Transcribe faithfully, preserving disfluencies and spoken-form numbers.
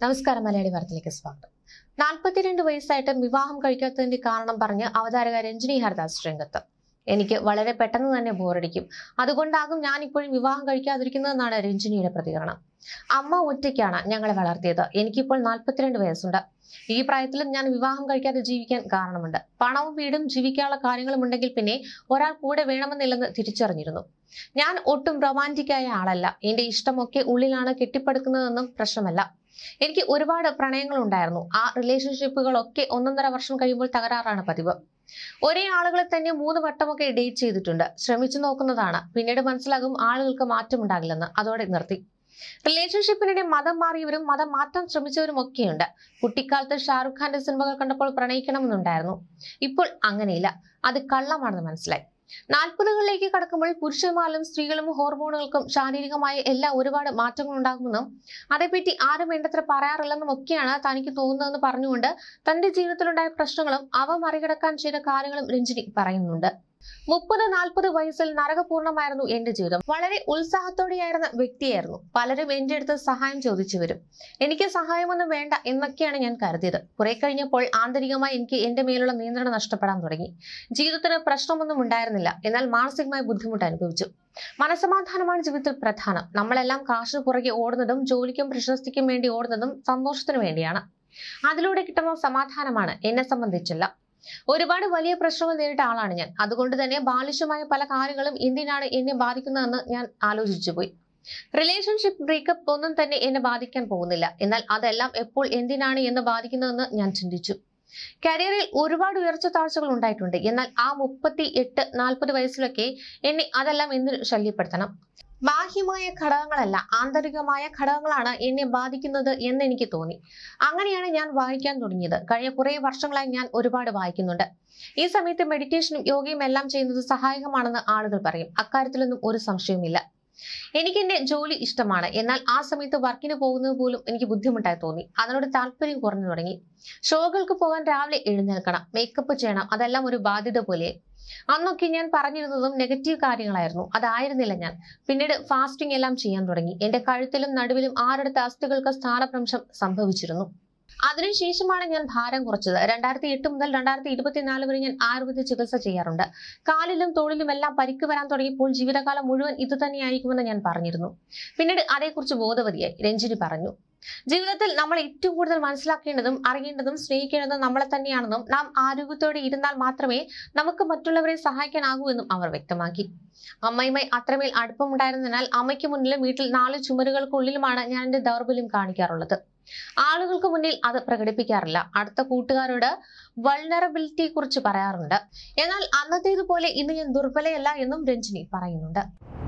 നമസ്കാരം മലയാളി വാർത്തയിലേക്ക് സ്വാഗതം. നാൽപ്പത്തിരണ്ട് വയസ്സായിട്ടും വിവാഹം കഴിക്കാത്തതിന്റെ കാരണം പറഞ്ഞ് അവതാരക രഞ്ജിനി ഹരിദാസ് രംഗത്ത്. എനിക്ക് വളരെ പെട്ടെന്ന് തന്നെ ബോറടിക്കും, അതുകൊണ്ടാകും ഞാൻ ഇപ്പോഴും വിവാഹം കഴിക്കാതിരിക്കുന്നതെന്നാണ് രഞ്ജിനിയുടെ പ്രതികരണം. അമ്മ ഒറ്റയ്ക്കാണ് ഞങ്ങളെ വളർത്തിയത്. എനിക്കിപ്പോൾ നാൽപ്പത്തിരണ്ട് വയസ്സുണ്ട്. ഈ പ്രായത്തിലും ഞാൻ വിവാഹം കഴിക്കാതെ ജീവിക്കാൻ കാരണമുണ്ട്. പണവും വീടും ജീവിക്കാനുള്ള കാര്യങ്ങളും ഉണ്ടെങ്കിൽ പിന്നെ ഒരാൾ കൂടെ വേണമെന്നില്ലെന്ന് തിരിച്ചറിഞ്ഞിരുന്നു. ഞാൻ ഒട്ടും റൊമാൻറ്റിക്കായ ആളല്ല. എന്റെ ഇഷ്ടമൊക്കെ ഉള്ളിലാണ് കെട്ടിപ്പടുക്കുന്നതെന്നും പ്രശ്നമല്ല. എനിക്ക് ഒരുപാട് പ്രണയങ്ങൾ ഉണ്ടായിരുന്നു. ആ റിലേഷൻഷിപ്പുകളൊക്കെ ഒന്നൊന്നര വർഷം കഴിയുമ്പോൾ തകരാറാണ് പതിവ്. ഒരേ ആളുകളെ തന്നെ മൂന്ന് വട്ടമൊക്കെ ഡേറ്റ് ചെയ്തിട്ടുണ്ട്. ശ്രമിച്ചു നോക്കുന്നതാണ്. പിന്നീട് മനസ്സിലാകും ആളുകൾക്ക് മാറ്റമുണ്ടാകില്ലെന്ന്. അതോടെ നിർത്തി. റിലേഷൻഷിപ്പിനിടെ മതം മാറിയവരും മതം മാറ്റാൻ ശ്രമിച്ചവരും ഒക്കെയുണ്ട്. കുട്ടിക്കാലത്ത് ഷാറുഖ് ഖാന്റെ സിനിമകൾ കണ്ടപ്പോൾ പ്രണയിക്കണമെന്നുണ്ടായിരുന്നു. ഇപ്പോൾ അങ്ങനെയില്ല. അത് കള്ളമാണെന്ന് മനസ്സിലായി. നാൽപ്പതുകളിലേക്ക് കടക്കുമ്പോൾ പുരുഷന്മാരും സ്ത്രീകളും ഹോർമോണുകൾക്കും ശാരീരികമായ എല്ലാ ഒരുപാട് മാറ്റങ്ങൾ ഉണ്ടാകുമെന്നും അതേപ്പറ്റി ആരും വേണ്ടത്ര പറയാറില്ലെന്നും ഒക്കെയാണ് തനിക്ക് തോന്നുന്നതെന്ന് പറഞ്ഞുകൊണ്ട് തന്റെ ജീവിതത്തിലുണ്ടായ പ്രശ്നങ്ങളും അവ മറികടക്കാൻ ചെയ്ത കാര്യങ്ങളും രഞ്ജിനി പറയുന്നുണ്ട്. മുപ്പത് നാൽപ്പത് വയസ്സിൽ നരകപൂർണമായിരുന്നു എന്റെ ജീവിതം. വളരെ ഉത്സാഹത്തോടെയായിരുന്ന വ്യക്തിയായിരുന്നു. പലരും എന്റെ അടുത്ത് സഹായം ചോദിച്ചു വരും. എനിക്ക് സഹായമൊന്നും വേണ്ട എന്നൊക്കെയാണ് ഞാൻ കരുതിയത്. കുറെ കഴിഞ്ഞപ്പോൾ ആന്തരികമായി എനിക്ക് എന്റെ മേലുള്ള നിയന്ത്രണം നഷ്ടപ്പെടാൻ തുടങ്ങി. ജീവിതത്തിന് പ്രശ്നമൊന്നും ഉണ്ടായിരുന്നില്ല, എന്നാൽ മാനസികമായ ബുദ്ധിമുട്ട് അനുഭവിച്ചു. മനസ്സമാധാനമാണ് ജീവിതത്തിൽ പ്രധാനം. നമ്മളെല്ലാം കാശിന് പുറകെ ഓടുന്നതും ജോലിക്കും പ്രശസ്തിക്കും വേണ്ടി ഓടുന്നതും സന്തോഷത്തിന് വേണ്ടിയാണ്. അതിലൂടെ കിട്ടുന്ന സമാധാനമാണ്. എന്നെ സംബന്ധിച്ചല്ല. ഒരുപാട് വലിയ പ്രശ്നങ്ങൾ നേരിട്ട ആളാണ് ഞാൻ. അതുകൊണ്ട് തന്നെ ബാലിശമായ പല കാര്യങ്ങളും എന്തിനാണ് എന്നെ ബാധിക്കുന്നതെന്ന് ഞാൻ ആലോചിച്ചു പോയി. റിലേഷൻഷിപ്പ് ബ്രേക്കപ്പ് ഒന്നും തന്നെ എന്നെ ബാധിക്കാൻ പോകുന്നില്ല. എന്നാൽ അതെല്ലാം എപ്പോൾ എന്തിനാണ് എന്നെ ബാധിക്കുന്നതെന്ന് ഞാൻ ചിന്തിച്ചു. കരിയറിൽ ഒരുപാട് ഉയർച്ച താഴ്ചകൾ ഉണ്ടായിട്ടുണ്ട്. എന്നാൽ ആ മുപ്പത്തി എട്ട് നാൽപ്പത് വയസ്സിലൊക്കെ എന്നെ അതെല്ലാം എന്തിനു ശല്യപ്പെടുത്തണം? ബാഹ്യമായ ഘടകങ്ങളല്ല, ആന്തരികമായ ഘടകങ്ങളാണ് എന്നെ ബാധിക്കുന്നത് എന്ന് എനിക്ക് തോന്നി. അങ്ങനെയാണ് ഞാൻ വായിക്കാൻ തുടങ്ങിയത്. കഴിഞ്ഞ കുറെ വർഷങ്ങളായി ഞാൻ ഒരുപാട് വായിക്കുന്നുണ്ട്. ഈ സമയത്ത് മെഡിറ്റേഷനും യോഗയും എല്ലാം ചെയ്യുന്നത് സഹായകമാണെന്ന് ആളുകൾ പറയും. അക്കാര്യത്തിലൊന്നും ഒരു സംശയവുമില്ല. എനിക്ക് എന്റെ ജോലി ഇഷ്ടമാണ്. എന്നാൽ ആ സമയത്ത് വർക്കിന് പോകുന്നത് പോലും എനിക്ക് ബുദ്ധിമുട്ടായി തോന്നി. അതിനോട് താല്പര്യം കുറഞ്ഞു തുടങ്ങി. ഷോകൾക്ക് പോകാൻ രാവിലെ എഴുന്നേൽക്കണം, മേക്കപ്പ് ചെയ്യണം, അതെല്ലാം ഒരു ബാധ്യത പോലെ. അന്നൊക്കെ ഞാൻ പറഞ്ഞിരുന്നതും നെഗറ്റീവ് കാര്യങ്ങളായിരുന്നു. അതായിരുന്നില്ല ഞാൻ. പിന്നീട് ഫാസ്റ്റിംഗ് എല്ലാം ചെയ്യാൻ തുടങ്ങി. എന്റെ കഴുത്തിലും നടുവിലും ആറടുത്ത അസ്ഥികൾക്ക് സ്ഥാനഭ്രംശം സംഭവിച്ചിരുന്നു. അതിനുശേഷമാണ് ഞാൻ ഭാരം കുറച്ചത്. രണ്ടായിരത്തി എട്ട് മുതൽ രണ്ടായിരത്തി ഇരുപത്തിനാല് വരെ ഞാൻ ആയുർവേദ ചികിത്സ ചെയ്യാറുണ്ട്. കാലിലും തോളിലും എല്ലാം പരിക്ക് വരാൻ തുടങ്ങിയപ്പോൾ ജീവിതകാലം മുഴുവൻ ഇത് തന്നെയായിരിക്കുമെന്ന് ഞാൻ പറഞ്ഞിരുന്നു. പിന്നീട് അതേക്കുറിച്ച് ബോധവതിയായി. രഞ്ജിനി പറഞ്ഞു, ജീവിതത്തിൽ നമ്മൾ ഏറ്റവും കൂടുതൽ മനസ്സിലാക്കേണ്ടതും അറിയേണ്ടതും സ്നേഹിക്കേണ്ടതും നമ്മളെ തന്നെയാണെന്നും നാം ആരോഗ്യത്തോടെ ഇരുന്നാൽ മാത്രമേ നമുക്ക് മറ്റുള്ളവരെ സഹായിക്കാനാകൂ എന്നും അവർ വ്യക്തമാക്കി. അമ്മയുമായി അത്രമേൽ അടുപ്പമുണ്ടായിരുന്നതിനാൽ അമ്മയ്ക്ക് മുന്നിലും വീട്ടിൽ നാല് ചുമരുകൾക്കുള്ളിലുമാണ് ഞാൻ എന്റെ ദൗർബല്യം കാണിക്കാറുള്ളത്. ആളുകൾക്ക് മുന്നിൽ അത് പ്രകടിപ്പിക്കാറില്ല. അടുത്ത കൂട്ടുകാരോട് വൾനറബിലിറ്റിയെ കുറിച്ച് പറയാറുണ്ട്. എന്നാൽ അന്നത്തേതുപോലെ ഇന്ന് ഞാൻ ദുർബലയല്ല എന്നും രഞ്ജിനി പറയുന്നുണ്ട്.